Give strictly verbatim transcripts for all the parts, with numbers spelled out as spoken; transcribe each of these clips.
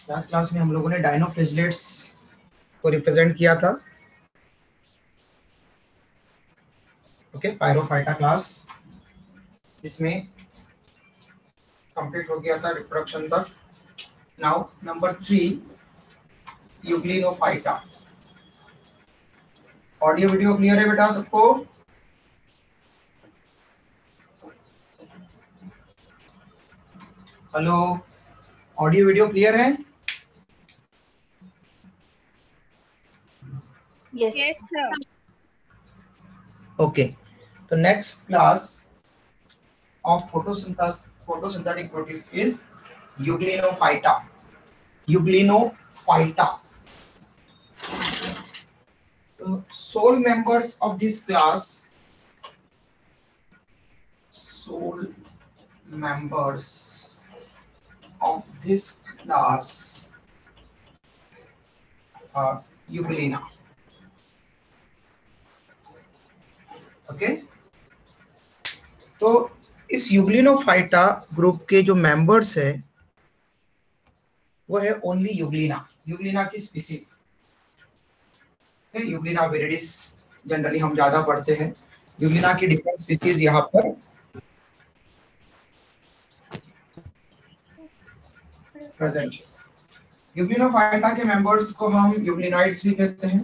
Last class में हम लोगों ने डायनोफ्लेजिलेट्स को रिप्रेजेंट किया था। ओके, पायरोफाइटा क्लास इसमें कंप्लीट हो गया था रिप्रोडक्शन तक। Now number three, Euglenophyta. Audio video clear है बेटा सबको? हेलो, ऑडियो वीडियो क्लियर है? Yes. Yes, sir. ओके, तो next class of photosynthesis photosynthetic proteins is Euglenophyta. Euglenophyta. So, sole members of this class, sole members of this class are Euglena. Okay okay? तो इस यूग्लिनोफाइटा group के जो members है वो है only Euglena, Euglena की species. Euglena viridis generally हम ज्यादा पढ़ते हैं। यूग्लिना की डिफरेंट स्पीसीज यहाँ पर प्रेजेंट है। यूग्लिनोफाइटा के मेंबर्स को हम यूग्लिनाइड्स भी कहते हैं,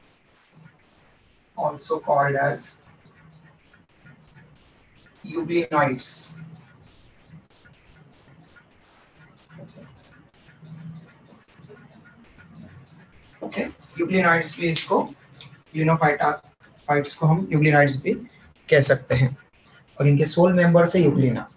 also called as euglenoids. Okay, euglenoids भी इसको, यूग्लिनोफाइटा फाइट्स को हम यूग्लिनॉइड्स भी कह सकते हैं और इनके सोल मेंबर से यूग्लिना।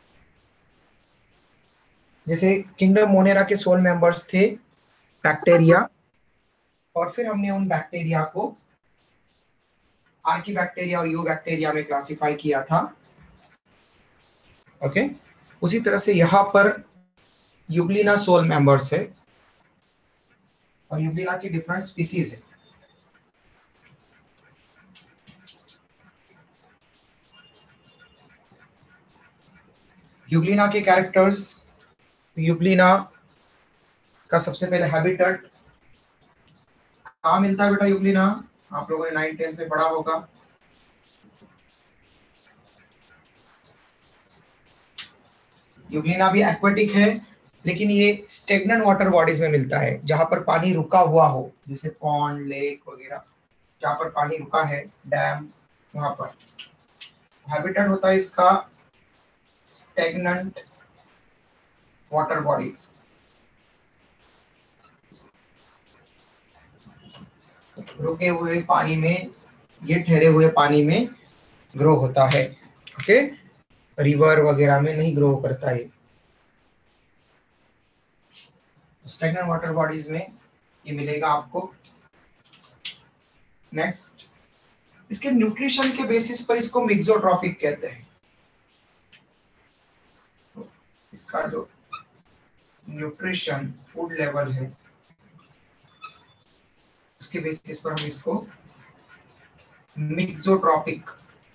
जैसे किंगडम मोनेरा के सोल मेंबर्स थे बैक्टीरिया, और फिर हमने उन बैक्टीरिया को आर्कीबैक्टीरिया और यू बैक्टीरिया में क्लासिफाई किया था। ओके, उसी तरह से यहाँ पर यूग्लिना सोल मेंबर्स है और यूग्लिना की डिफरेंट स्पीसीज है। यूग्लिना के कैरेक्टर्स, यूग्लिना का सबसे पहले हैबिटेट कहाँ मिलता है बेटा? यूग्लिना आप लोगों ने नाइन टेंथ में पढ़ा होगा। यूग्लिना भी एक्वेटिक है, लेकिन ये स्टेगनेंट वाटर बॉडीज में मिलता है, जहां पर पानी रुका हुआ हो, जैसे पॉन्ड, लेक वगैरह, जहां पर पानी रुका है, डैम, वहां पर हैबिटेट होता है इसका स्टेगनेंट वाटर बॉडीज। रुके हुए पानी में, ये ठहरे हुए पानी में ग्रो होता है। ओके, रिवर वगैरह में नहीं ग्रो करता है। स्टेगनेंट वाटर बॉडीज में ये मिलेगा आपको। नेक्स्ट, इसके न्यूट्रिशन के बेसिस पर इसको मिक्सोट्रॉफिक कहते हैं। इसका जो न्यूट्रिशन फूड लेवल है उसके बेसिस पर हम इसको मिक्सोट्रॉपिक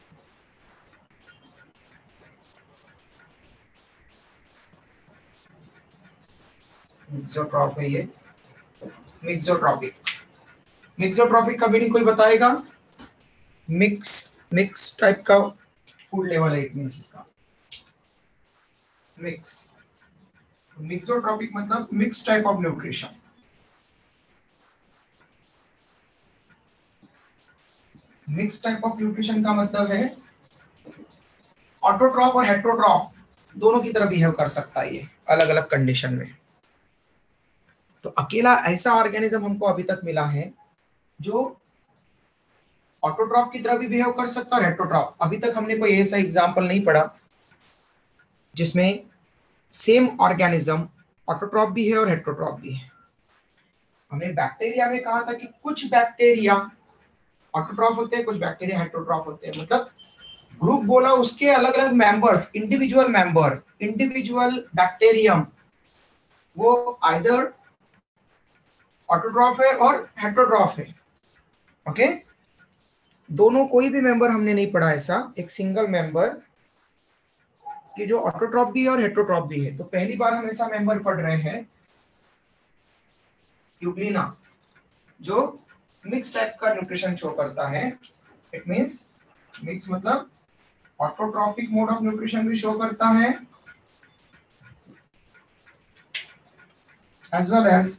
मिक्सोट्रॉप है ये, मिक्सोट्रॉपिक। मिक्सोट्रॉपिक का मीनिंग कोई बताएगा? मिक्स मिक्स टाइप का फूड लेवल है, इट मींस इसका मिक्स। मिक्सोट्रॉपिक मतलब mix type of nutrition. Mix type of nutrition का मतलब है ऑटोट्रॉप और हेटेरोट्रॉप दोनों की तरह बिहेव कर सकता है ये अलग अलग कंडीशन में। तो अकेला ऐसा ऑर्गेनिज्म हमको अभी तक मिला है जो ऑटोट्रॉप की तरह भी बिहेव कर सकता है और हेटेरोट्रॉप। अभी तक हमने कोई ऐसा एग्जांपल नहीं पढ़ा जिसमें सेम ऑर्गेनिज्म ऑटोट्रॉप भी है और हेटेरोट्रॉप भी है। हमने बैक्टीरिया में कहा था कि कुछ बैक्टीरिया ऑटोट्रॉप होते हैं, कुछ बैक्टीरिया हेटेरोट्रॉप होते हैं। मतलब ग्रुप बोला, उसके अलग अलग members, individual member, individual bacterium, वो आइदर ऑटोट्रॉप है और हेटेरोट्रॉप है। ओके, दोनों कोई भी मेंबर हमने नहीं पढ़ा ऐसा, एक सिंगल मेंबर कि जो ऑटोट्रॉप भी है और हेटेरोट्रॉप भी है। तो पहली बार हम ऐसा मेंबर पढ़ रहे हैं यूग्लिना जो मिक्स टाइप का न्यूट्रिशन शो करता है। इट मींस मिक्स मतलब ऑटोट्रॉफिक मोड ऑफ न्यूट्रिशन भी शो करता है as well as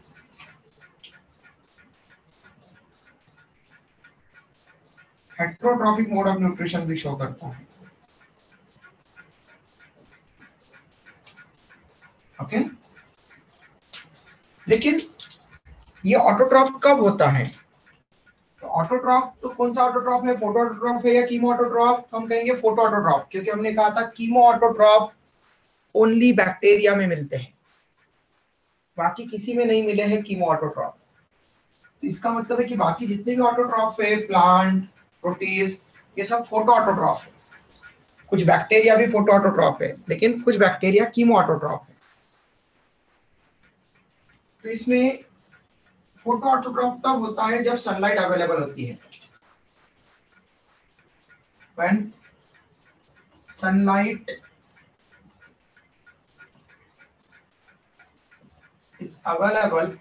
heterotrophic mode of nutrition भी शो करता है। Okay okay? लेकिन ये ऑटोट्रॉफ कब होता है? तो ऑटोट्रॉफ तो कौन सा ऑटोट्रॉफ है? फोटो ऑटोट्रॉफ है या कीमो ऑटोट्रॉफ? हम कहेंगे फोटो ऑटोट्रॉफ, क्योंकि हमने कहा था कीमो ऑटोट्रॉफ ओनली बैक्टीरिया में मिलते हैं, बाकी किसी में नहीं मिले हैं कीमो ऑटोट्रॉफ। तो इसका मतलब है कि बाकी जितने भी ऑटोट्रॉफ है, प्लांट, प्रोटीज, ये सब फोटो ऑटोट्रॉफ है। कुछ बैक्टीरिया भी फोटो ऑटोट्रॉफ है, लेकिन कुछ बैक्टीरिया कीमो ऑटोट्रॉफ है। तो इसमें फोटो ऑटोट्रॉफ तब होता है जब सनलाइट अवेलेबल होती है। When sunlight is available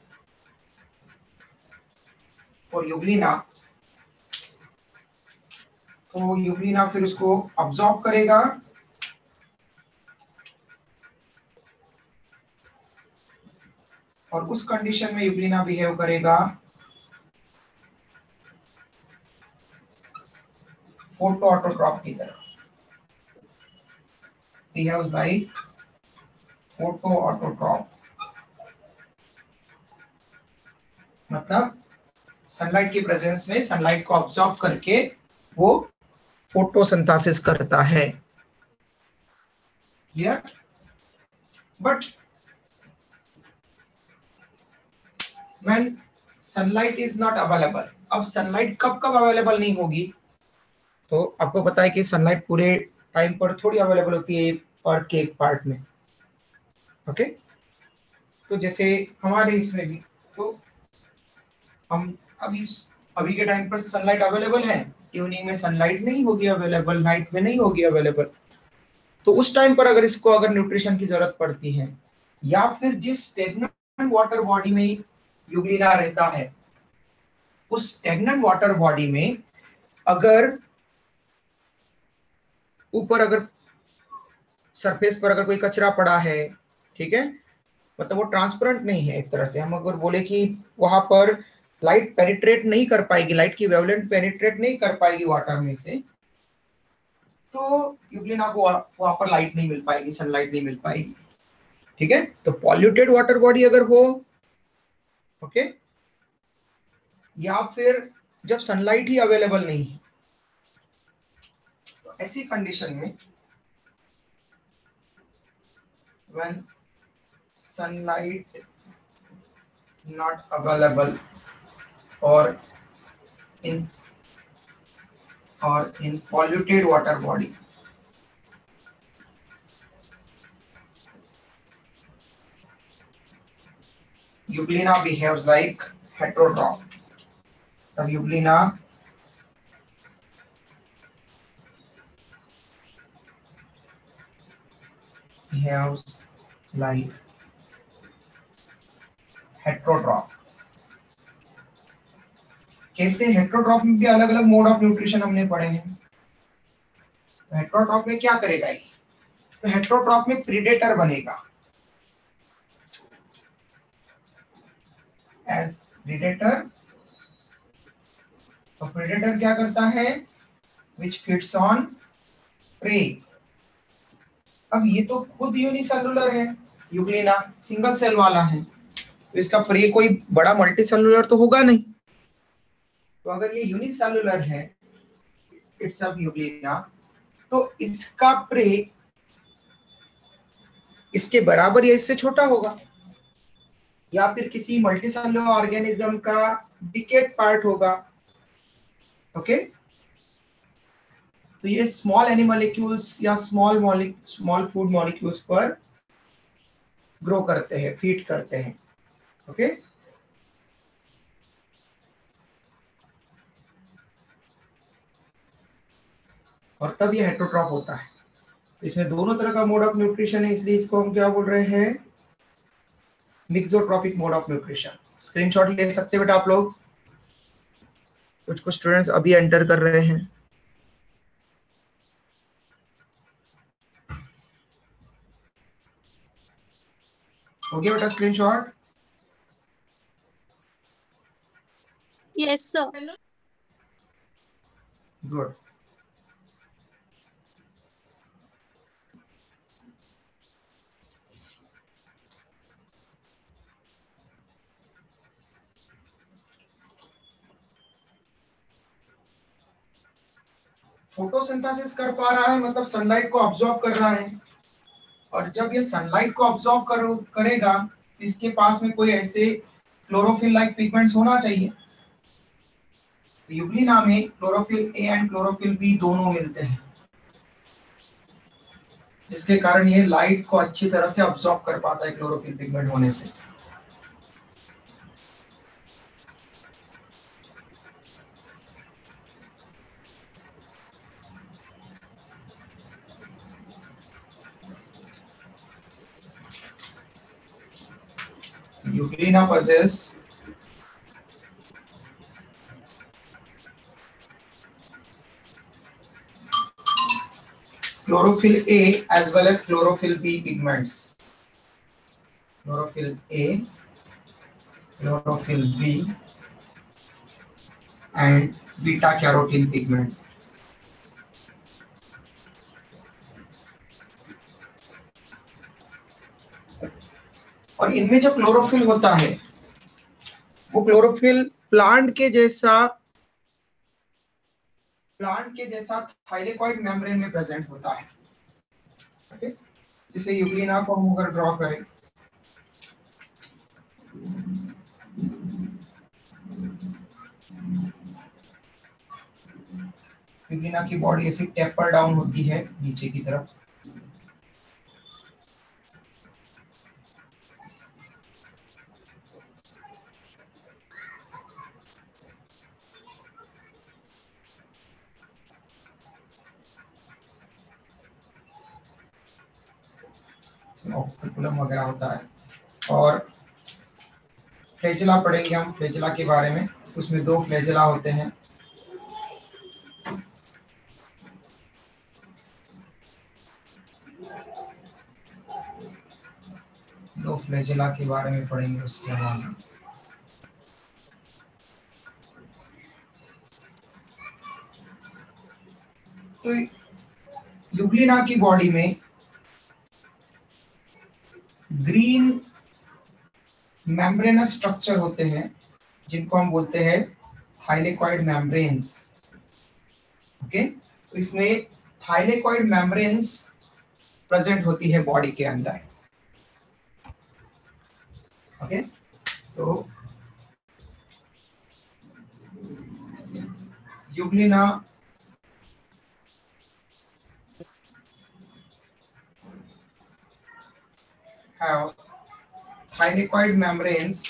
for Euglena, तो यूग्लिना फिर उसको अब्सॉर्ब करेगा और उस कंडीशन में यूग्लिना बिहेव करेगा फोटो ऑटोट्रॉफ की तरह। बिहेव्स लाइक फोटो ऑटोट्रॉफ, मतलब सनलाइट की प्रेजेंस में सनलाइट को अब्सॉर्ब करके वो फोटोसिंथेसिस करता है। Clear? But when sunlight is not available, अब सनलाइट कब कब अवेलेबल नहीं होगी? तो आपको पता है कि सनलाइट पूरे टाइम पर थोड़ी अवेलेबल होती है पर के एक पार्ट में। ओके, तो जैसे हमारे इसमें भी, तो हम अभी अभी के टाइम पर सनलाइट अवेलेबल है, इवनिंग में सनलाइट नहीं होगी अवेलेबल, नाइट में नहीं होगी अवेलेबल। तो उस टाइम पर अगर इसको अगर न्यूट्रिशन की जरूरत पड़ती है, या फिर जिस स्टेगनेंट वाटर बॉडी में यूग्लिना रहता है, उस स्टेगनेंट वाटर बॉडी में अगर ऊपर अगर सरफेस पर अगर कोई कचरा पड़ा है, ठीक है, मतलब वो ट्रांसपेरेंट नहीं है, एक तरह से हम अगर बोले कि वहां पर लाइट पेनिट्रेट नहीं कर पाएगी, लाइट की वेवलेंथ पेनिट्रेट नहीं कर पाएगी वाटर में से, तो यूग्लिना को वहां पर लाइट नहीं मिल पाएगी, सनलाइट नहीं मिल पाएगी। ठीक है, तो पॉल्यूटेड वाटर बॉडी अगर हो, ओके, या फिर जब सनलाइट ही अवेलेबल नहीं है, तो ऐसी कंडीशन में when sunlight not available or in or in polluted water body, Euglena behaves like heterotroph. The Euglena behaves like heterotroph. कैसे? हेट्रोट्रॉफ में भी अलग अलग मोड ऑफ न्यूट्रिशन हमने पढ़े हैं। तो हेट्रोट्रॉफ में क्या करेगा ये? तो हेट्रोट्रॉफ में प्रीडेटर बनेगा एज प्रीडेटर। तो प्रीडेटर क्या करता है? Which feeds on prey. अब ये तो खुद यूनिसेलुलर है, यूग्लिना सिंगल सेल वाला है, तो इसका प्रे कोई बड़ा मल्टी सेलुलर तो होगा नहीं। तो अगर ये यूनिसेलुलर है, इट्स अ यूग्लिना, तो इसका प्रे इसके बराबर या इससे छोटा होगा, या फिर किसी मल्टीसेलुलर ऑर्गेनिज्म का डिकेड पार्ट होगा। ओके, तो ये स्मॉल एनिमोलिक्यूल्स या स्मॉल स्मॉल फूड मॉलिक्यूल्स पर ग्रो करते हैं, फीड करते हैं। ओके, और तब ये हेट्रोट्रॉफ होता है। तो इसमें दोनों तरह का मोड ऑफ न्यूट्रिशन है, इसलिए इसको हम क्या बोल रहे हैं? Mixotrophic mode of nutrition. Screenshot ले सकते हो बेटा आप लोग। कुछ कुछ स्टूडेंट्स अभी एंटर कर रहे हैं। हो गया बेटा screenshot? Yes sir. Good. Photosynthesis कर पा रहा है मतलब सनलाइट को ऑब्जॉर्व कर रहा है, और जब ये सनलाइट को ऑब्जॉर्व कर, करेगा तो इसके पास में कोई ऐसे क्लोरोफिल लाइक पिगमेंट्स होना चाहिए। यूग्लिना में chlorophyll A and chlorophyll B दोनों मिलते हैं, जिसके कारण ये लाइट को अच्छी तरह से ऑब्जॉर्व कर पाता है क्लोरोफिल पिगमेंट होने से। Euglena possess chlorophyll A as well as chlorophyll B pigments. Chlorophyll A, chlorophyll B, and beta carotene pigment. और इनमें जो क्लोरोफिल होता है वो क्लोरोफिल प्लांट के जैसा प्लांट के जैसा थाइलेकॉइड मेम्ब्रेन में प्रेजेंट होता है। ओके, जिसे यूग्लिना को हम अगर ड्रॉ करें, यूग्लिना की बॉडी ऐसे टेपर डाउन होती है नीचे की तरफ। ऑक्टिकुलम वगैरह होता है, और फ्लैजेला पढ़ेंगे हम फ्लैजेला के बारे में। उसमें दो फ्लैजेला होते हैं। दो फ्लैजेला के बारे में पढ़ेंगे उसके बाद। तो यूग्लिना की बॉडी में ग्रीन मेम्ब्रेनस स्ट्रक्चर होते हैं, जिनको हम बोलते हैं थाइलेकॉइड मेम्ब्रेन्स। ओके, तो इसमें थाइलेकॉइड मेम्ब्रेन्स प्रेजेंट होती है बॉडी के अंदर। ओके, तो यूग्लिना have thylakoid membranes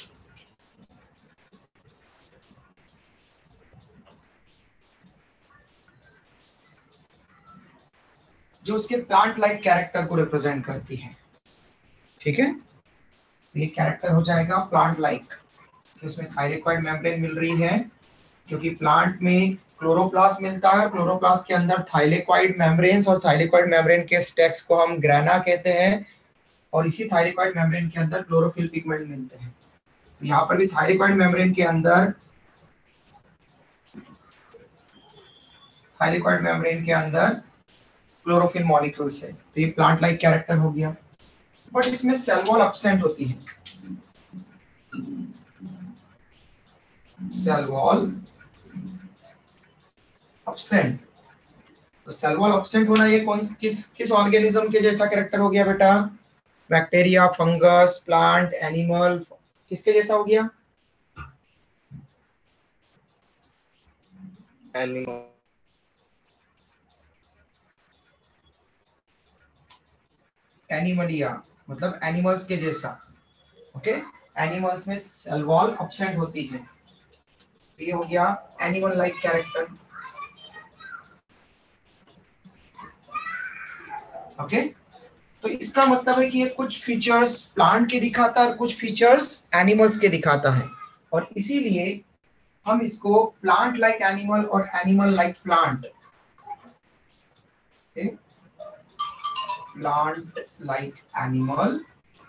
जो उसके प्लांट लाइक कैरेक्टर को रिप्रेजेंट करती है। ठीक है, ये कैरेक्टर हो जाएगा प्लांट लाइक, कि उसमें थाइलेकॉइड मेम्ब्रेन मिल रही है, क्योंकि प्लांट में क्लोरोप्लास्ट मिलता है। क्लोरोप्लास्ट के अंदर थाइलेकॉइड मेम्ब्रेन्स, और थाइलेकॉइड मेम्ब्रेन के स्टैक्स को हम ग्रेना कहते हैं, और इसी थाइलेकॉइड मेम्ब्रेन के अंदर क्लोरोफिल पिगमेंट मिलते हैं। यहाँ पर भी थाइलेकॉइड मेम्ब्रेन के अंदर थाइलेकॉइड मेम्ब्रेन के अंदर क्लोरोफिल मॉलिक्यूल्स है। तो ये प्लांट लाइक कैरेक्टर हो गया, बट इसमें सेल वॉल एब्सेंट होती है। सेल वॉल एब्सेंट, तो सेल वॉल एब्सेंट होना ये कौन किस किस ऑर्गेनिज्म के जैसा कैरेक्टर हो गया बेटा? बैक्टीरिया, फंगस, प्लांट, एनिमल, किसके जैसा हो गया? एनिमल। एनिमलिया मतलब एनिमल्स के जैसा। ओके, एनिमल्स में सेल वॉल एब्सेंट होती है, तो ये हो गया एनिमल लाइक कैरेक्टर। ओके, तो इसका मतलब है कि ये कुछ फीचर्स प्लांट के दिखाता है और कुछ फीचर्स एनिमल्स के दिखाता है, और इसीलिए हम इसको प्लांट लाइक एनिमल और animal like plant, plant like animal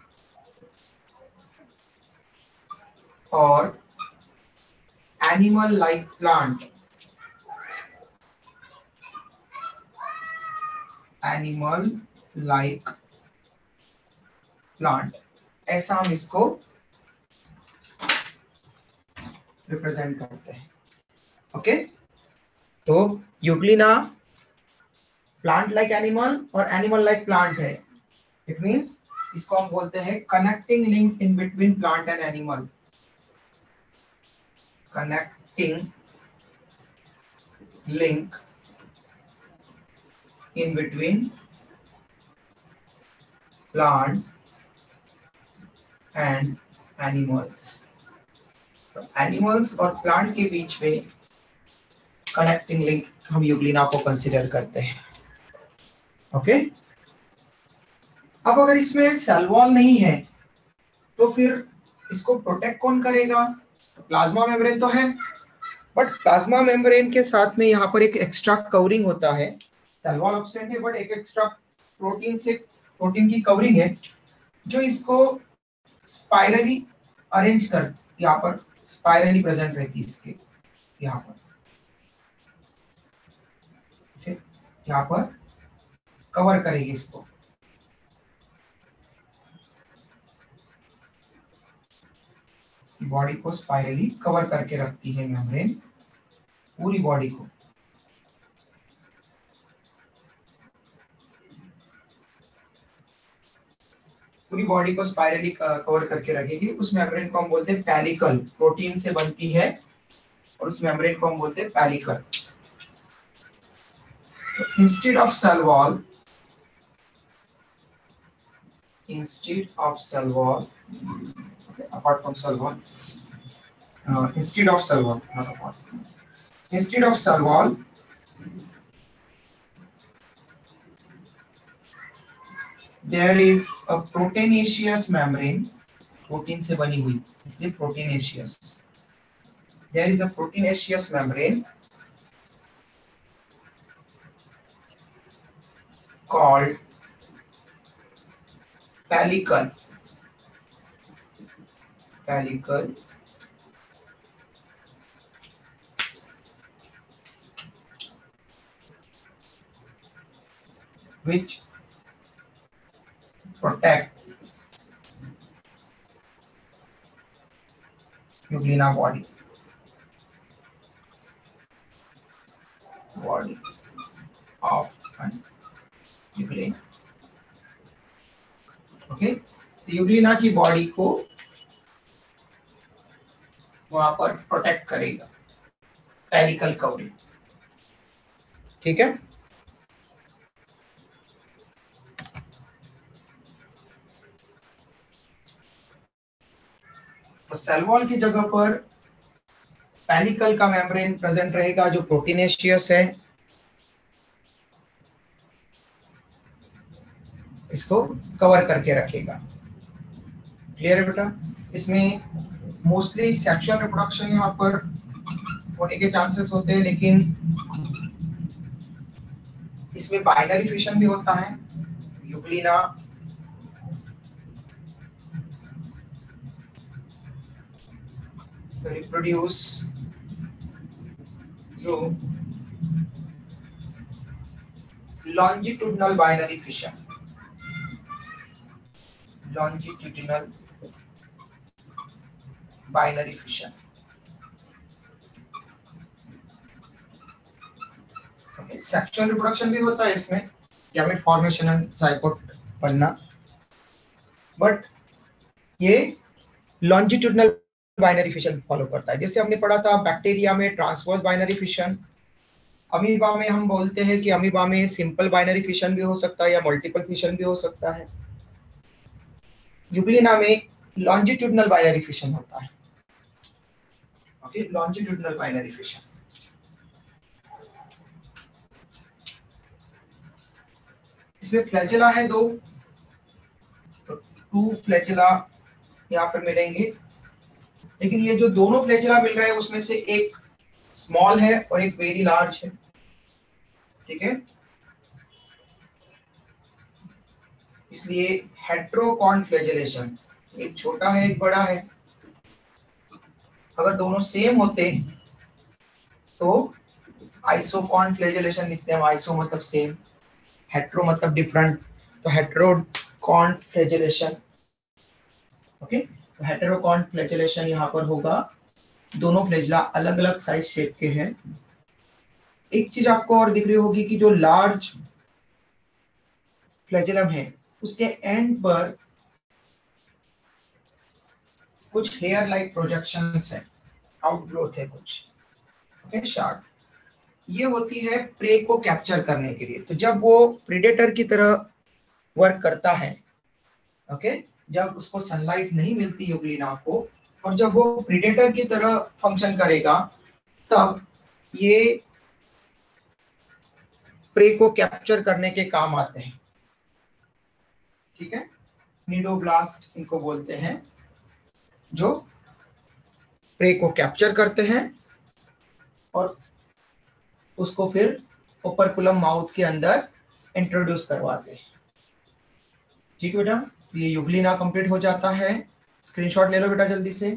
और animal like plant, animal like plant, ऐसा हम इसको रिप्रेजेंट करते हैं। ओके, तो यूक्लिना प्लांट लाइक एनिमल और एनिमल लाइक प्लांट है। इट मींस इसको हम बोलते हैं connecting link in between plant and animal, connecting link in between plant and animals. तो एनिमल्स और प्लांट के बीच में कनेक्टिंग लिंक हम यूग्लिना को कंसीडर करते हैं। ओके, अब अगर इसमें सेल वॉल नहीं है तो फिर इसको प्रोटेक्ट कौन करेगा? तो प्लाज्मा मेम्ब्रेन तो है, बट प्लाज्मा मेम्ब्रेन के साथ में यहाँ पर एक एक्स्ट्रा कवरिंग होता है। सेल वॉल एब्सेंट है बट एक एक्स्ट्रा प्रोटीन से प्रोटीन की कवरिंग है जो इसको स्पाइरली अरेंज कर, यहाँ पर स्पाइरली प्रेजेंट रहती है इसके यहाँ पर, इसे यहाँ पर कवर करेगी इसको। बॉडी को स्पाइरली कवर करके रखती है मेम्ब्रेन, पूरी बॉडी को। पूरी बॉडी को स्पाइरली कवर करके रखेगी। उस मेम्ब्रेन को हम बोलते हैं पैलिकल, प्रोटीन से बनती है और उस मेम्ब्रेन को हम बोलते हैं पैलिकल। तो instead of cell wall, instead of cell wall, apart from cell wall, uh, instead of cell wall, not apart from, instead of cell wall, there is a proteinaceous membrane, protein से बनी हुई इसलिए proteinaceous, there is a proteinaceous membrane called pellicle, pellicle, which protect Euglena body, body of an Euglena. Okay, Euglena की body को वहां पर protect करेगा, पेरिकल covering. ठीक है, तो सेल वॉल की जगह पर पेरिकल का मेम्ब्रेन प्रेजेंट रहेगा जो प्रोटीनेशियस है, इसको कवर करके रखेगा। क्लियर है बेटा? इसमें मोस्टली सेक्सुअल रिप्रोडक्शन यहाँ पर होने के चांसेस होते हैं, लेकिन इसमें बाइनरी फिशन भी होता है। Euglena reproduce through longitudinal binary fission, longitudinal binary fission। okay, sexual reproduction भी होता है इसमें, गैमेट फॉर्मेशन एंड जाइगोट बनना, बट ये लॉन्जिट्यूडनल बाइनरी फिशन फॉलो करता है। जैसे हमने पढ़ा था बैक्टीरिया में ट्रांसवर्स बाइनरी फिशन, अमीबा में हम बोलते हैं कि अमीबा में सिंपल बाइनरी फिशन भी हो सकता है या मल्टीपल फिशन भी हो सकता है। यूग्लिना में लॉन्जिट्यूडनल बाइनरी फिशन होता है। Okay, longitudinal binary fission. इसमें फ्लैजेला है दो, टू फ्लैजिला यहाँ पर मिलेंगे, लेकिन ये जो दोनों फ्लैजिला मिल रहे हैं उसमें से एक स्मॉल है और एक वेरी लार्ज है, ठीक है। इसलिए हेट्रोकॉन फ्लैजिलेशन, एक छोटा है एक बड़ा है। अगर दोनों सेम होते तो आइसोकॉन फ्लैजिलेशन लिखते हैं। आइसो मतलब सेम, हेट्रो मतलब डिफरेंट, तो हेट्रोकॉन फ्लैजिलेशन, ओके। तो हेटेरोकॉन फ्लैजिलेशन यहाँ पर होगा, दोनों फ्लैजिला अलग अलग साइज शेप के हैं। एक चीज आपको और दिख रही होगी कि जो लार्ज फ्लैजिलम है उसके एंड पर कुछ हेयर लाइक प्रोजेक्शंस है, आउटग्रोथ है कुछ, ओके, शार्प। ये होती है प्रे को कैप्चर करने के लिए। तो जब वो प्रेडेटर की तरह वर्क करता है, ओके, जब उसको सनलाइट नहीं मिलती यूग्लिना को, और जब वो प्रेडेटर की तरह फंक्शन करेगा, तब ये प्रे को कैप्चर करने के काम आते हैं, ठीक है। निडोब्लास्ट इनको बोलते हैं, जो प्रे को कैप्चर करते हैं और उसको फिर ओपर्कुलम माउथ के अंदर इंट्रोड्यूस करवाते हैं, ठीक है बेटा। ये यूग्लिना कंप्लीट हो जाता है। स्क्रीनशॉट ले लो बेटा जल्दी से।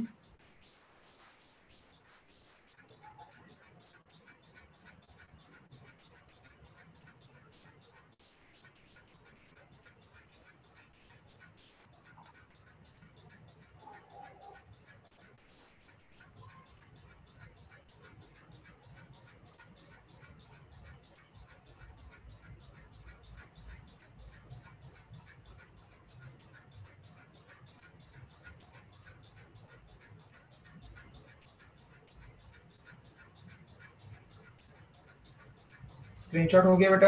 स्क्रीनशॉट हो गया बेटा।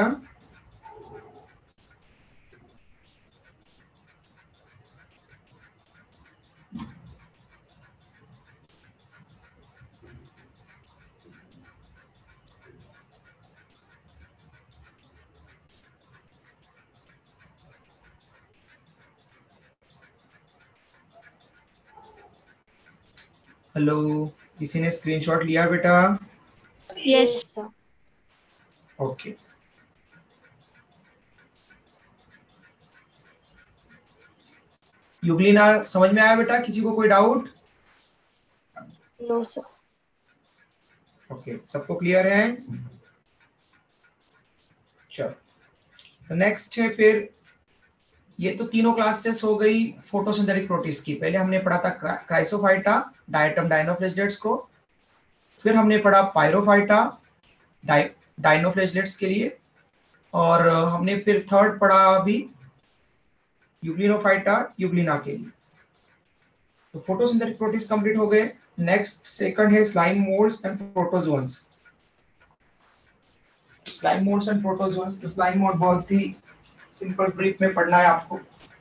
हेलो, किसी ने स्क्रीनशॉट लिया बेटा? Yes sir. ओके, यूग्लिना समझ में आया बेटा? किसी को कोई डाउट? No sir. ओके, सबको क्लियर है? चलो, तो नेक्स्ट है फिर, ये तो तीनों क्लासेस हो गई फोटोसिंथेटिक प्रोटीज की। पहले हमने पढ़ा था क्राइसोफाइटा, डायटम डायनोफ्लेजिलेट्स को। फिर हमने पढ़ा पायरोफाइटा, डाइ डायनोफ्लेजिलेट्स के लिए। और हमने फिर थर्ड पढ़ा अभी यूग्लिनोफाइटा, यूग्लिना के लिए। तो फोटोसिंथेटिक प्रोटीज कंप्लीट हो गए। नेक्स्ट सेकंड है slime moulds and protozoans. Slime moulds and protozoans, तो स्लाइम मोल्ड बहुत ही सिंपल ब्रीफ में पढ़ना है आपको।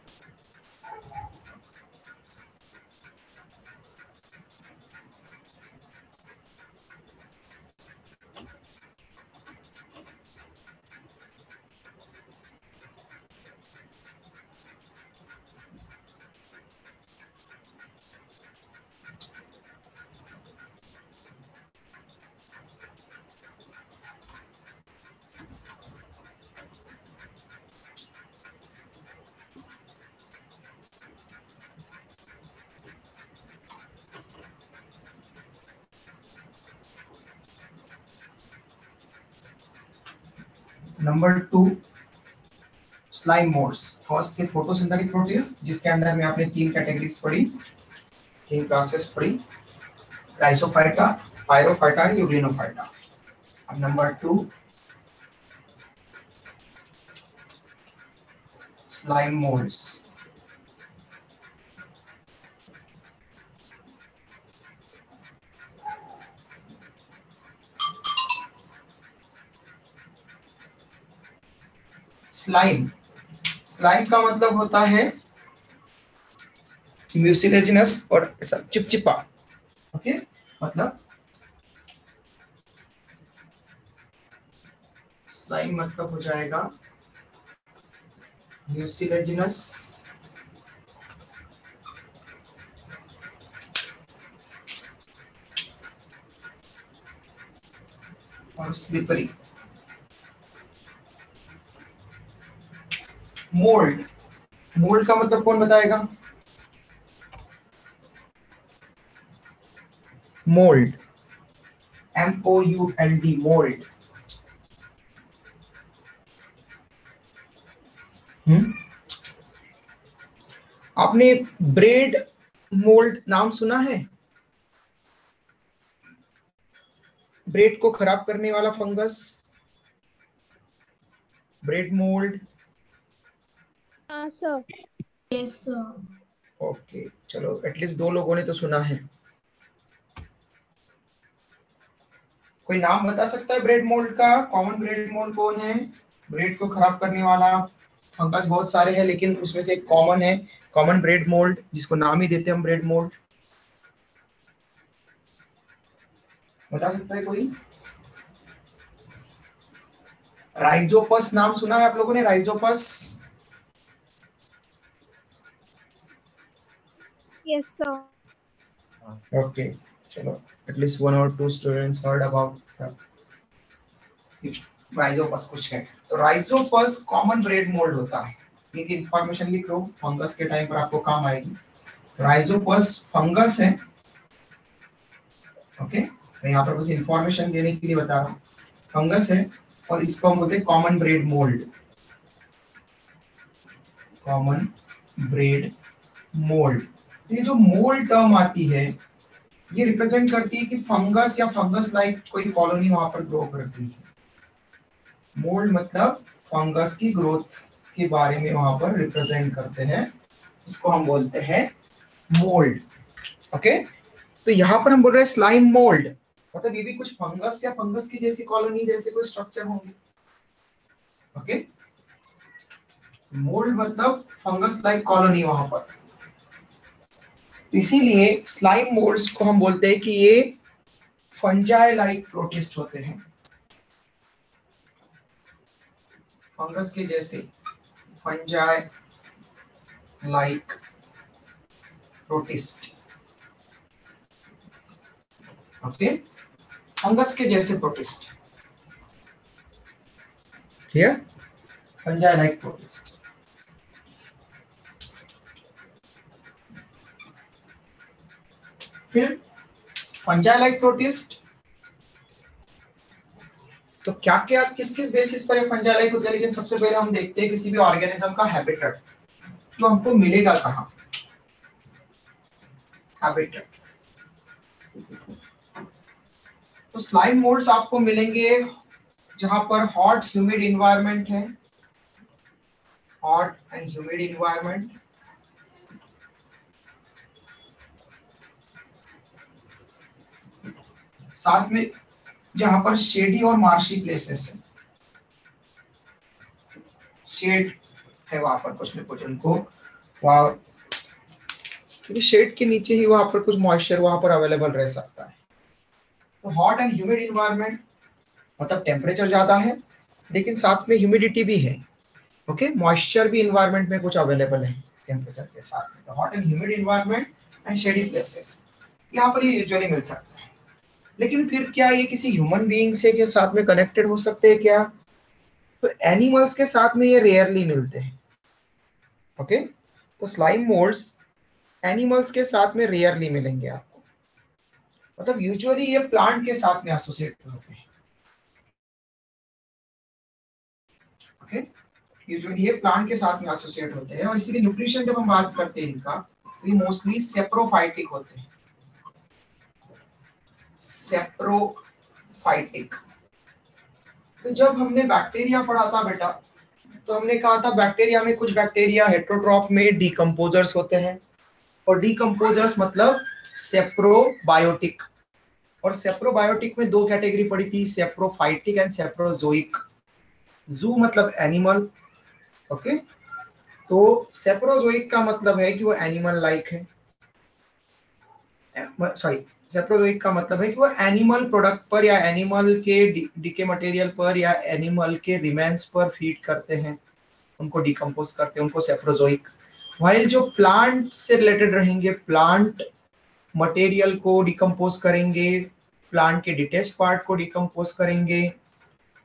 Number two, slime moulds. First थे फोटोसिंथेटिक प्रोटीज, जिसके अंदर में आपने तीन कैटेगरीज पढ़ी, तीन क्लासेस पढ़ी, क्राइसोफाइटा, पायरोफाइटा और यूग्लिनोफाइटा। अब number two, slime moulds. Slime, slime का मतलब होता है म्यूसिलेजिनस और ऐसा चिपचिपा, ओके। मतलब स्लाइम मतलब हो जाएगा म्यूसिलेजिनस स्लिपरी। मोल्ड, मोल्ड का मतलब कौन बताएगा? Mould, M O U L D, mould. Hmm आपने ब्रेड मोल्ड नाम सुना है? ब्रेड को खराब करने वाला फंगस, ब्रेड मोल्ड। हाँ सर। Yes sir. ओके चलो, एटलीस्ट दो लोगों ने तो सुना है। कोई नाम बता सकता है ब्रेड मोल्ड का? कॉमन ब्रेड मोल्ड कौन है? ब्रेड को खराब करने वाला फंगस बहुत सारे हैं, लेकिन उसमें से एक कॉमन है, कॉमन ब्रेड मोल्ड, जिसको नाम ही देते हैं हम ब्रेड मोल्ड। बता सकता है कोई? राइजोपस नाम सुना है आप लोगों ने? राइजोपस। Yes sir. ओके चलो, एटलीस्ट वन और two students heard about Rhizopus कुछ है। तो राइजोपस कॉमन ब्रेड मोल्ड होता है। एक इंफॉर्मेशन लिख लो, फंगस के टाइम पर आपको काम आएगी। राइजोपस फंगस है। ओके, मैं यहाँ पर बस इंफॉर्मेशन देने के लिए बता रहा हूँ, फंगस है और इसको हम बोलते हैं common bread mould. Common bread mould. ये जो मोल्ड टर्म आती है, ये रिप्रेजेंट करती है कि फंगस या फंगस लाइक कोई कॉलोनी वहां पर ग्रो करती है। मोल्ड मतलब फंगस की ग्रोथ के बारे में वहां पर रिप्रेजेंट करते हैं, इसको हम बोलते हैं मोल्ड। ओके, तो यहाँ पर हम बोल रहे हैं स्लाइम मोल्ड, मतलब ये भी कुछ फंगस या फंगस की जैसी कॉलोनी जैसे कोई स्ट्रक्चर होंगे। ओके, मोल्ड मतलब फंगस लाइक कॉलोनी वहां पर। इसीलिए स्लाइम मोल्ड्स को हम बोलते हैं कि ये फंजाई लाइक प्रोटिस्ट होते हैं, फंगस के जैसे, fungi like protist. Okay, fungus के जैसे protist. Clear? Fungi like protist. फिर फंजाई लाइक प्रोटिस्ट, तो क्या क्या किस किस बेसिस पर फंजाई लाइक होते हैं? लेकिन सबसे पहले हम देखते हैं किसी भी ऑर्गेनिज्म का हैबिटेट, तो हमको मिलेगा कहाँ? हैबिटेट। तो स्लाइम मोल्ड्स आपको मिलेंगे जहां पर हॉट ह्यूमिड इन्वायरमेंट है, हॉट एंड ह्यूमिड इन्वायरमेंट। साथ में जहां पर शेडी और मार्शी प्लेसेस है, शेड है वहां पर कुछ न कुछ, उनको वहां क्योंकि शेड के नीचे ही वहां पर कुछ मॉइस्चर वहां पर अवेलेबल रह सकता है। तो हॉट एंड ह्यूमिड इन्वायरमेंट मतलब टेम्परेचर ज्यादा है लेकिन साथ में ह्यूमिडिटी भी है। ओके, मॉइस्चर भी इन्वायरमेंट में कुछ अवेलेबल है टेम्परेचर के साथ में। तो hot and humid environment and shady places, यहाँ पर ये यूजुअली मिल सकता है। लेकिन फिर क्या ये किसी ह्यूमन बीइंग से के साथ में कनेक्टेड हो सकते हैं क्या? तो एनिमल्स के साथ में ये रेयरली मिलते हैं। ओके, तो स्लाइम मोल्ड्स एनिमल्स के साथ में रेयरली मिलेंगे आपको, मतलब यूजुअली ये प्लांट के साथ में एसोसिएट होते हैं। ओके, यूजुअली ये प्लांट के साथ में एसोसिएट होते हैं और इसीलिए न्यूट्रिशन जब हम बात करते हैं इनका, तो ये मोस्टली सेप्रोफाइटिक होते हैं। सेप्रोफाइटिक। तो जब हमने बैक्टीरिया पढ़ा था बेटा, तो हमने कहा था बैक्टीरिया में कुछ बैक्टीरिया हेटेरोट्रॉफ में डिकम्पोजर्स होते हैं, और डिकम्पोजर्स मतलब सेप्रोबायोटिक। और सेप्रोबायोटिक में दो कैटेगरी पड़ी थी, सेप्रोफाइटिक एंड सेप्रोजोइक। जू मतलब एनिमल। ओके, तो सेप्रोजोइक का मतलब है कि वो एनिमल लाइक है, सॉरी सेप्रोजोइक का मतलब है कि वो एनिमल प्रोडक्ट पर या एनिमल के डीके मटेरियल पर या एनिमल के रिमेन्स पर फीड करते हैं, उनको डिकम्पोज करते हैं, उनको सेप्रोजोइक। व्हाइल जो प्लांट से रिलेटेड रहेंगे, प्लांट मटेरियल को डिकम्पोज करेंगे, प्लांट के डिटेच पार्ट को डिकम्पोज करेंगे,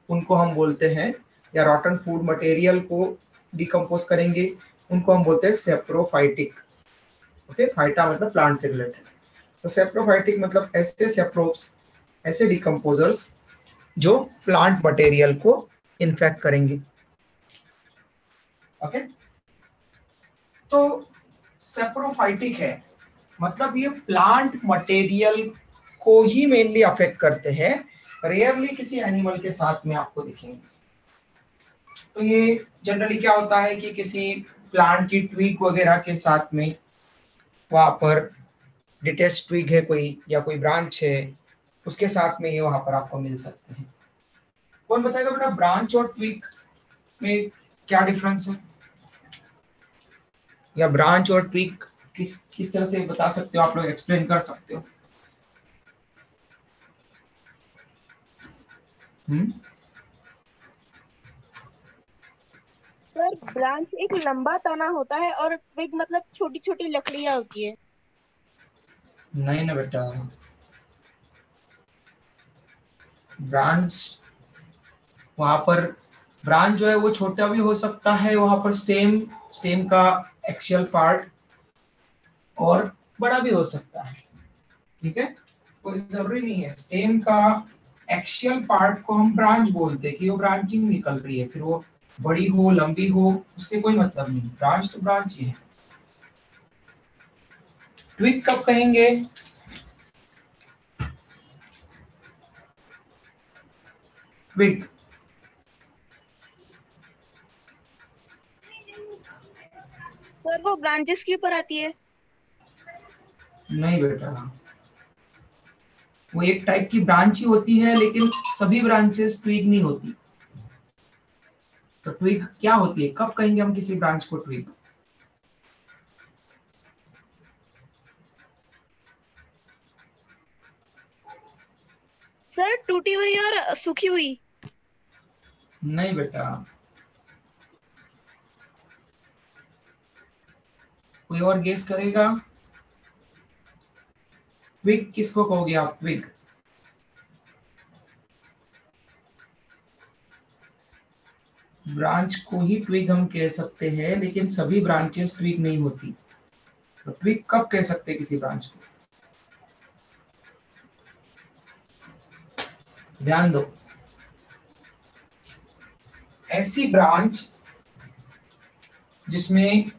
उनको हम बोलते हैं, या रॉटन फूड मटेरियल को डिकम्पोज करेंगे, उनको हम बोलते हैं सेप्रोफाइटिक। ओके, फाइटा मतलब प्लांट से रिलेटेड। तो सेप्रोफाइटिक मतलब ऐसे सेप्रोब्स, ऐसे डिकम्पोजर्स जो प्लांट मटेरियल को इन्फेक्ट करेंगे। ओके, तो सेप्रोफाइटिक है मतलब ये प्लांट मटेरियल को ही मेनली अफेक्ट करते हैं, रेयरली किसी एनिमल के साथ में आपको दिखेंगे। तो ये जनरली क्या होता है कि किसी प्लांट की ट्विग वगैरह के साथ में, वहां पर डिटेच ट्विग है कोई या कोई ब्रांच है, उसके साथ में ये वहां पर आपको मिल सकते हैं। कौन बताएगा बेटा ब्रांच और ट्विग में क्या डिफरेंस है, या ब्रांच और ट्विग किस किस तरह से बता सकते हो आप लोग, एक्सप्लेन कर सकते हो? हम्म सर ब्रांच एक लंबा तना होता है और ट्विग मतलब छोटी छोटी लकड़ियां होती है। नहीं ना बेटा, ब्रांच वहां पर ब्रांच जो है वो छोटा भी हो सकता है, वहां पर स्टेम स्टेम का एक्सियल पार्ट, और बड़ा भी हो सकता है। ठीक है, कोई जरूरी नहीं है। स्टेम का एक्सियल पार्ट को हम ब्रांच बोलते हैं कि वो ब्रांचिंग निकल रही है, फिर वो बड़ी हो लंबी हो उससे कोई मतलब नहीं, ब्रांच तो ब्रांच ही है। ट्विग कब कहेंगे? ट्विग सर वो ब्रांचेस के ऊपर आती है। नहीं बेटा, वो एक टाइप की ब्रांच ही होती है, लेकिन सभी ब्रांचेस ट्विग नहीं होती। तो ट्विग क्या होती है, कब कहेंगे हम किसी ब्रांच को ट्विग? सर टूटी हुई और सूखी हुई। नहीं बेटा, कोई और गेस करेगा? ट्विग किसको कहोगे आप? ट्विग ब्रांच को ही ट्विग हम कह सकते हैं, लेकिन सभी ब्रांचेस ट्विग नहीं होती। तो ट्विग कब कह सकते हैं किसी ब्रांच को? ध्यान दो, ऐसी ब्रांच जिसमें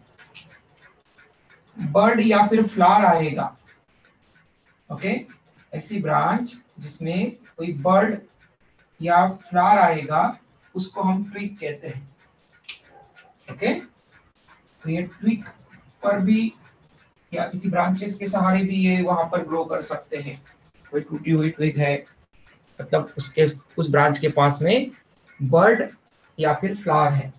बर्ड या फिर फ्लावर आएगा। ओके, ऐसी ब्रांच जिसमें कोई बर्ड या फ्लावर आएगा उसको हम ट्विग कहते हैं। ओके, तो ये ट्विग पर भी या किसी ब्रांचेस के सहारे भी ये वहां पर ग्रो कर सकते हैं। कोई टूटी हुई ट्विग है मतलब उसके उस ब्रांच के पास में बर्ड या फिर फ्लावर है।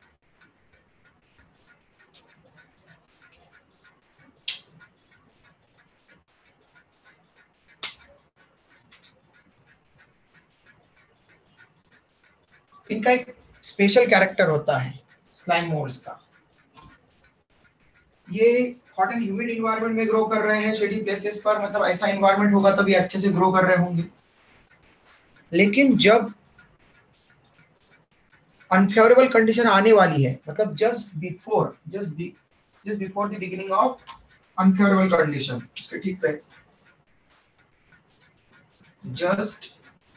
इनका एक स्पेशल कैरेक्टर होता है स्लाइम मोल्ड्स का। ये हॉट एंड ह्यूमिड इन्वायरमेंट में ग्रो कर रहे हैं, शेडी प्लेसेस पर, मतलब ऐसा इन्वायरमेंट होगा तभी अच्छे से ग्रो कर रहे होंगे। लेकिन जब अनफेवरेबल कंडीशन आने वाली है, मतलब just before just just before the beginning of unfavourable condition, इसके ठीक पे just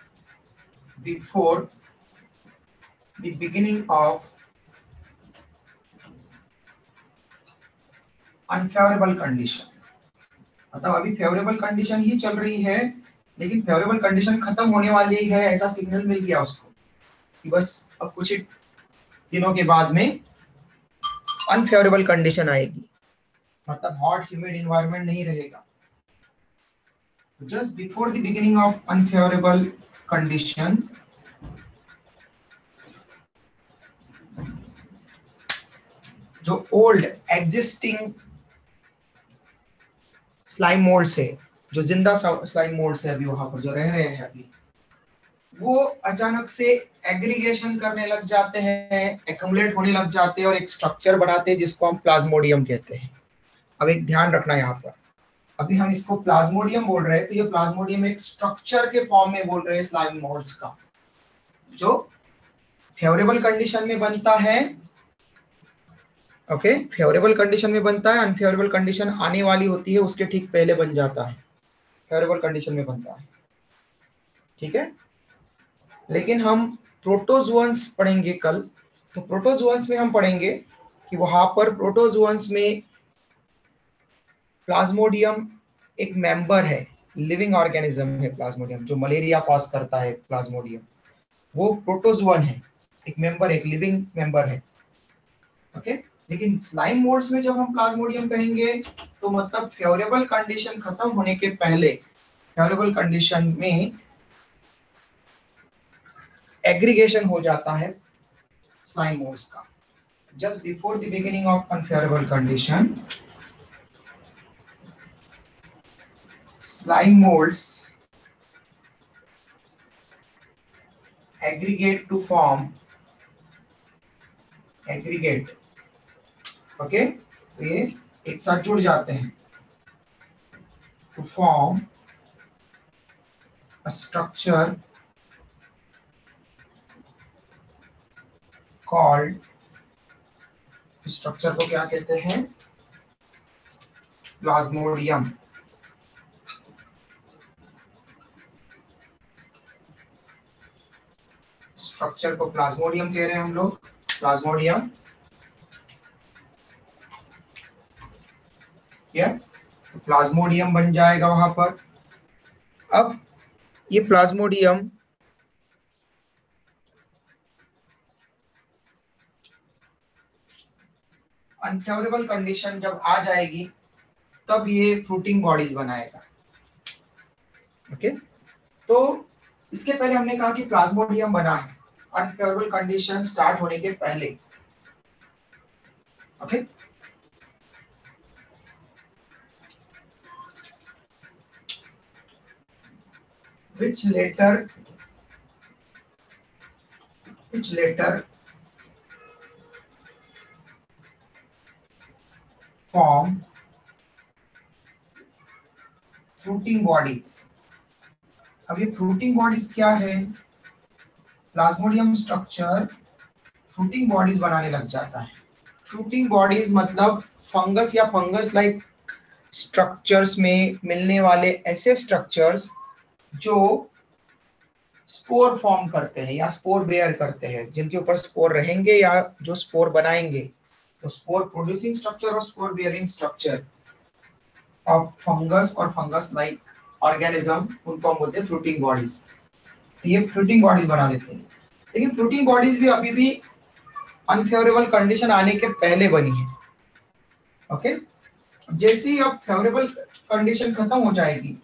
before the beginning of unfavourable condition, मतलब अभी फेवरेबल कंडीशन ही चल रही है, लेकिन फेवरेबल कंडीशन खत्म होने वाली है, ऐसा सिग्नल मिल गया उसको कि बस अब कुछ ही दिनों के बाद में अनफेवरेबल कंडीशन आएगी, मतलब हॉट ह्यूमिड इन्वायरमेंट नहीं रहेगा। Just before the beginning of unfavourable condition, जो ओल्ड एग्जिस्टिंग स्लाइम मोल्ड से, जो जिंदा स्लाइम मोल्ड से अभी वहां पर जो रह रहे हैं अभी, वो अचानक से एग्रीगेशन करने लग जाते हैं, एक्युमुलेट होने लग जाते हैं और एक स्ट्रक्चर बनाते हैं जिसको हम प्लाज्मोडियम कहते हैं। अब एक ध्यान रखना यहाँ पर, अभी हम इसको प्लाज्मोडियम बोल रहे हैं, तो ये प्लाज्मोडियम एक स्ट्रक्चर के फॉर्म में बोल रहे हैं स्लाइम मोल्ड्स का। जो फेवरेबल कंडीशन में बनता है, ओके, फेवरेबल कंडीशन में बनता है, अनफेवरेबल कंडीशन आने वाली होती है उसके ठीक पहले बन जाता है, फेवरेबल कंडीशन में बनता है, ठीक है। लेकिन हम प्रोटोजुअन्स पढ़ेंगे कल, तो प्रोटोजुअन्स में हम पढ़ेंगे कि वहां पर प्रोटोजुअन्स में प्लाज्मोडियम एक मेंबर है, लिविंग ऑर्गेनिज्म है प्लाज्मोडियम, जो मलेरिया कॉज करता है प्लाज्मोडियम, वो प्रोटोजुअन है, एक मेंबर, एक लिविंग मेंबर है, ओके। लेकिन स्लाइम मोल्ड्स में जब हम प्लाज्मोडियम कहेंगे तो मतलब फेवरेबल कंडीशन खत्म होने के पहले, फेवरेबल कंडीशन में एग्रीगेशन हो जाता है slime modes का, just before the beginning of unfavorable condition, slime molds aggregate to form aggregate, okay, तो ये एक साथ जुड़ जाते हैं to form a structure called, structure को क्या कहते हैं, प्लाज्मोडियम, स्ट्रक्चर को प्लाज्मोडियम कह रहे हैं हम लोग, प्लाज्मोडियम, क्या, तो प्लाज्मोडियम बन जाएगा वहां पर। अब ये प्लाज्मोडियम अनफेवरेबल कंडीशन जब आ जाएगी तब ये फ्रूटिंग बॉडीज बनाएगा, ओके। तो इसके पहले हमने कहा कि प्लाज्मोडियम बना है अनफेवरेबल कंडीशन स्टार्ट होने के पहले, okay. which later which later form fruiting bodies। अब ये फ्रूटिंग बॉडीज क्या है, प्लाज्मोडियम स्ट्रक्चर फ्रूटिंग बॉडीज बनाने लग जाता है। फ्रूटिंग बॉडीज मतलब फंगस या फंगस लाइक स्ट्रक्चर्स में मिलने वाले ऐसे स्ट्रक्चर्स जो स्पोर फॉर्म करते हैं या स्पोर बेयर करते हैं, जिनके ऊपर स्पोर रहेंगे या जो स्पोर बनाएंगे, तो स्पोर प्रोड्यूसिंग स्ट्रक्चर और spore bearing structure of fungus और फंगस लाइक ऑर्गेनिज्म, उनको हम बोलते हैं फ्रूटिंग बॉडीज। ये फ्रूटिंग बॉडीज बना देते हैं, लेकिन फ्रूटिंग बॉडीज भी अभी भी अनफेवरेबल कंडीशन आने के पहले बनी है, ओके। जैसे ही अब फेवरेबल कंडीशन खत्म हो जाएगी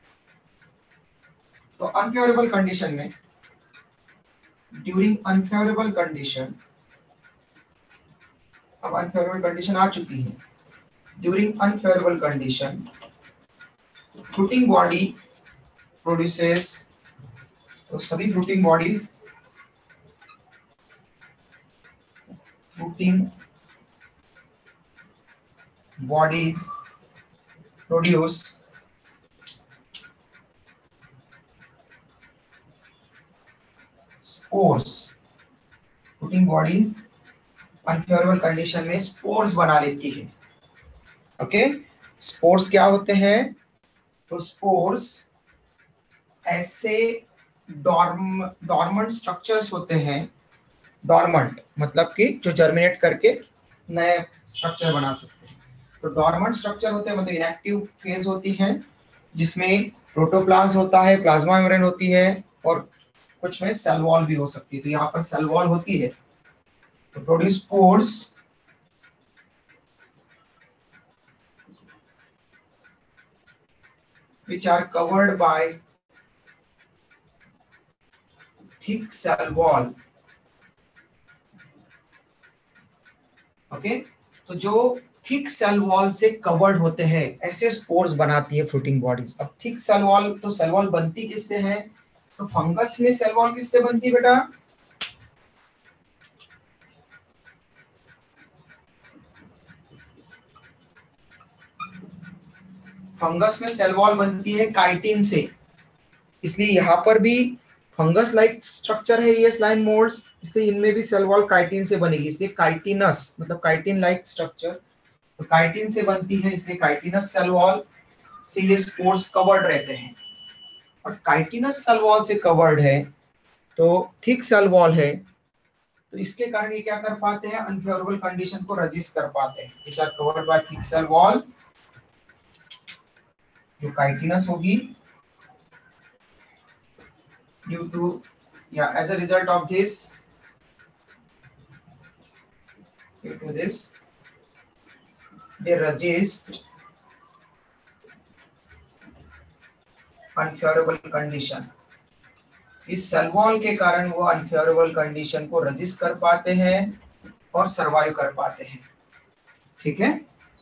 तो अनफेवरेबल कंडीशन में, ड्यूरिंग अनफेवरेबल कंडीशन, अब अनफेवरेबल कंडीशन आ चुकी है, during unfavourable condition fruiting body produces, तो सभी fruiting bodies fruiting bodies produce spores, fruiting bodies unfavourable condition में स्पोर्स बना लेती है, ओके। स्पोर्स क्या होते हैं, तो स्पोर्स ऐसे डॉर्म डॉर्मेंट स्ट्रक्चर्स होते हैं, डॉर्मेंट मतलब कि जो जर्मिनेट करके नए स्ट्रक्चर बना सकते हैं। तो डॉर्मेंट स्ट्रक्चर होते हैं मतलब इनएक्टिव फेज होती है, जिसमें प्रोटोप्लाज्म होता है, प्लाज्मा मेम्ब्रेन होती है और कुछ में सेल वॉल भी हो सकती है। तो यहाँ पर सेल वॉल होती है, तो produce spores which are covered by thick cell wall, okay. तो जो थिक सेल वॉल से कवर्ड होते हैं ऐसे स्पोर्स बनाती है फ्रूटिंग बॉडीज। अब थिक सेल वॉल, तो सेल वॉल बनती किससे है, तो फंगस में सेल वॉल किससे बनती है बेटा, फंगस में सेल वॉल बनती है काइटिन से, इसलिए यहाँ पर भी फंगस लाइक स्ट्रक्चर है ये स्लाइम मोल्ड्स, इसलिए इनमें भी सेल वॉल काइटिन से बनेगी, इसलिए काइटिनस मतलब काइटिन लाइक स्ट्रक्चर, तो काइटिन से बनती है इसलिए काइटिनस सेल वॉल से ये स्पोर्स कवर्ड रहते हैं। और काइटिनस सेल वॉल से कवर्ड है तो थिक सेल वॉल है, तो इसके कारण ये क्या कर पाते हैं, अनफेवरेबल कंडीशन को रजिस्ट कर पाते हैं, which are covered by thick cell wall, जो काइटिनस होगी due to yeah as a result of this due to this they resist unfavorable condition, इस सेल वॉल के कारण वो अनफेवरेबल कंडीशन को रजिस्ट कर पाते हैं और सरवाइव कर पाते हैं। ठीक है,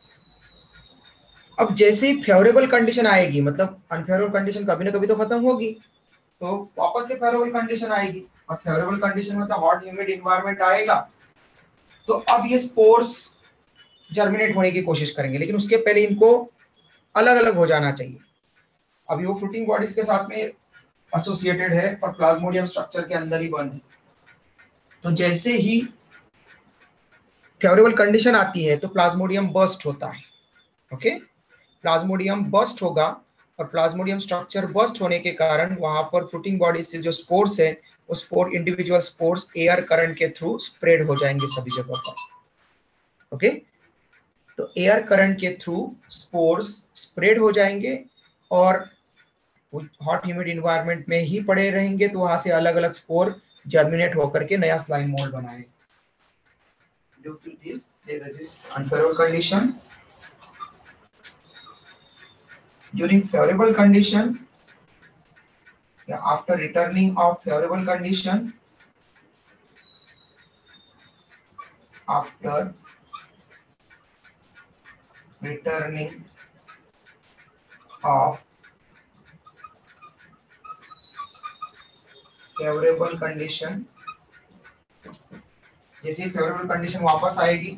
अब जैसे ही फेवरेबल कंडीशन आएगी, मतलब अनफेवरेबल कंडीशन कभी ना कभी तो खत्म होगी, तो वापस से फेवरेबल कंडीशन आएगी, और फेवरेबल कंडीशन मतलब हॉट ह्यूमिड एनवायरनमेंट आएगा, तो अब ये स्पोर्स जर्मिनेट होने की कोशिश करेंगे, लेकिन उसके पहले इनको अलग अलग हो जाना चाहिए। अभी वो फ्रूटिंग बॉडीज के साथ में एसोसिएटेड है और प्लाज्मोडियम स्ट्रक्चर के अंदर ही बंद है, तो जैसे ही फेवरेबल कंडीशन आती है तो प्लाज्मोडियम बर्स्ट होता है। ओके, प्लाज्मोडियम बर्स्ट होगा, और प्लाज्मोडियम स्ट्रक्चर बर्स्ट होने के कारण वहां पर फ्रूटिंग बॉडी से जो स्पोर्स है, वो spore individual spores air current के थ्रू स्प्रेड हो जाएंगे सभी जगह पर। ओके, तो एयर करंट के थ्रू स्पोर्स स्प्रेड हो जाएंगे और हॉट ह्यूमिड एनवायरनमेंट में ही पड़े रहेंगे, तो वहां से अलग अलग स्पोर जर्मिनेट होकर के नया स्लाइम मोल्ड बनाएंगे। Due to this, they resist unfavorable condition. During favorable condition, yeah, after returning of favorable condition, after returning of favorable condition, जैसे फेवरेबल कंडीशन वापस आएगी,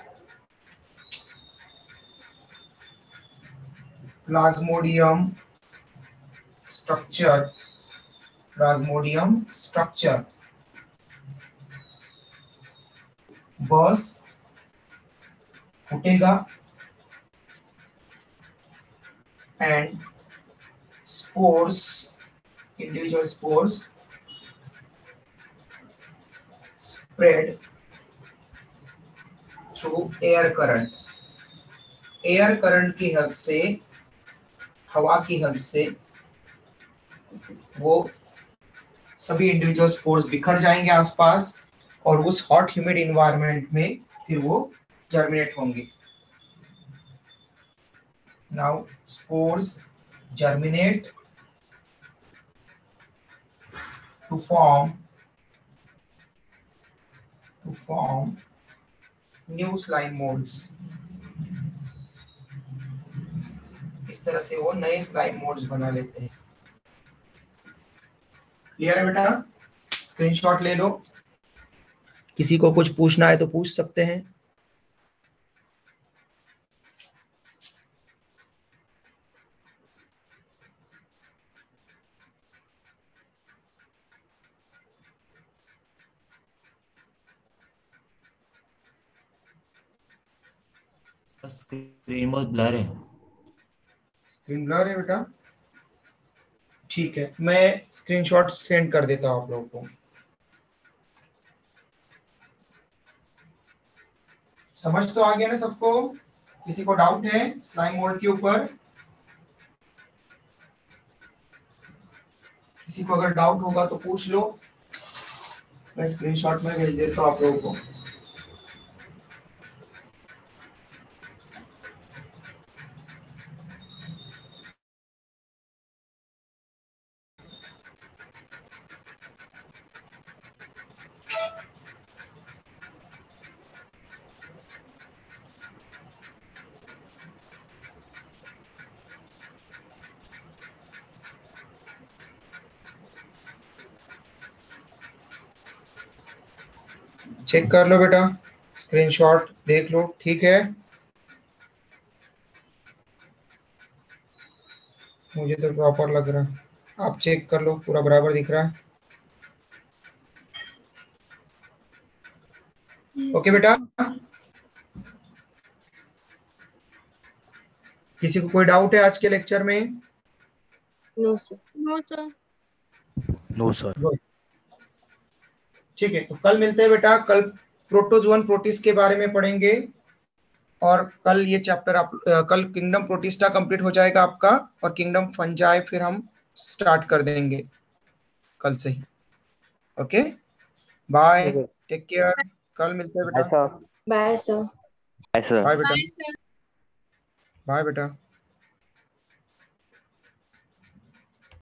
प्लाज्मोडियम स्ट्रक्चर प्लाज्मोडियम स्ट्रक्चर बस फूटेगा and spores individual spores spread through air current, air current की help से, हवा की help से वो सभी इंडिविजुअल स्पोर्स बिखर जाएंगे आसपास, और उस हॉट ह्यूमिड एनवायरनमेंट में फिर वो जर्मिनेट होंगे। Now spores germinate to form to form new slime moulds, इस तरह से वो नए स्लाइम मोल्ड्स बना लेते हैं। क्लियर है बेटा? स्क्रीनशॉट ले लो, किसी को कुछ पूछना है तो पूछ सकते हैं। स्क्रीन बहुत ब्लर है। स्क्रीन ब्लर है बेटा? ठीक है, मैं स्क्रीनशॉट सेंड कर देता हूँ आप लोगों को। समझ तो आ गया ना सबको? किसी को डाउट है स्लाइम मोल्ड के ऊपर? किसी को अगर डाउट होगा तो पूछ लो, मैं स्क्रीनशॉट में भेज देता हूँ आप लोगों को। चेक कर लो बेटा, स्क्रीनशॉट देख लो, ठीक है? मुझे तो प्रॉपर लग रहा है, आप चेक कर लो, पूरा बराबर दिख रहा है। ओके बेटा, किसी को कोई डाउट है आज के लेक्चर में? No sir. No sir. No sir. ठीक है, तो कल मिलते हैं बेटा। कल प्रोटोजोअन प्रोटिस्ट के बारे में पढ़ेंगे और कल ये चैप्टर आप कल किंगडम प्रोटिस्टा कंप्लीट हो जाएगा आपका, और किंगडम फंजाई फिर हम स्टार्ट कर देंगे कल से ही। ओके, बाय, टेक केयर, कल मिलते हैं बेटा। Sir. Bye sir. Bye sir. Bye बेटा, बाय बेटा।